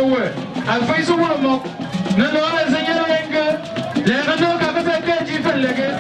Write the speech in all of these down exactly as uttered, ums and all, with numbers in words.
ouais. À faire sur le mot. Non, non, les seigneurs, les réseaux qui ont fait que tu fais le gars.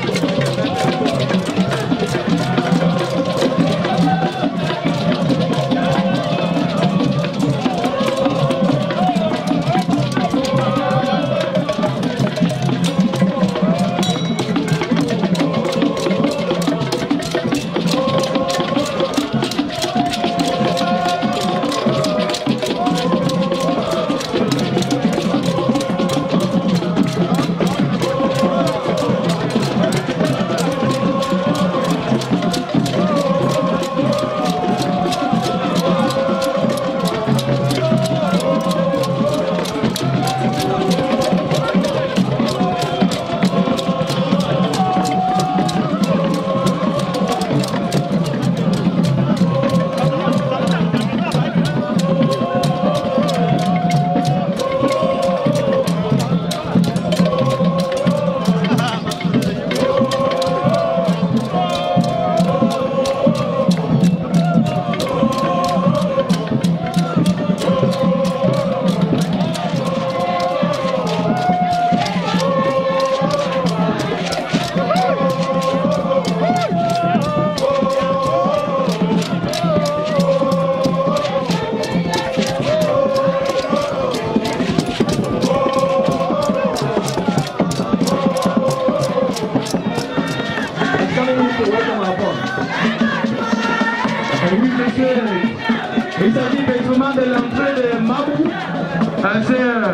Il s'agit effectivement de l'entrée de Mabou. C'est euh,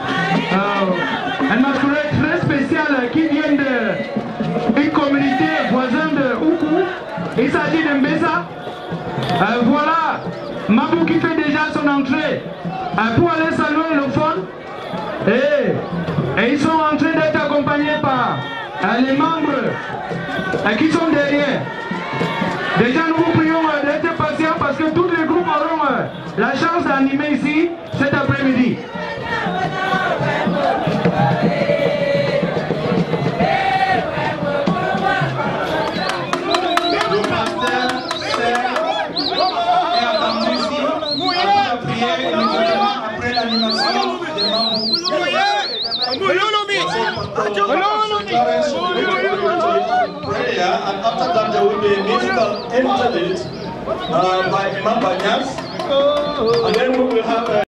euh, un masculin très spécial qui vient d'une communauté voisine de Oukou. Il s'agit de Mbessa. Euh, voilà Mabou qui fait déjà son entrée euh, pour aller saluer le fond. Et, et ils sont en train d'être accompagnés par euh, les membres euh, qui sont derrière. Déjà nous vous prions euh, d'être patients parce que tous les groupes auront euh, la chance d'animer ici cet après-midi. Le pasteur, sert et attendu ici avant la prière immédiatement après l'animation des membres. And after that there will be a musical interlude uh, by Imam Banyas, and then we will have a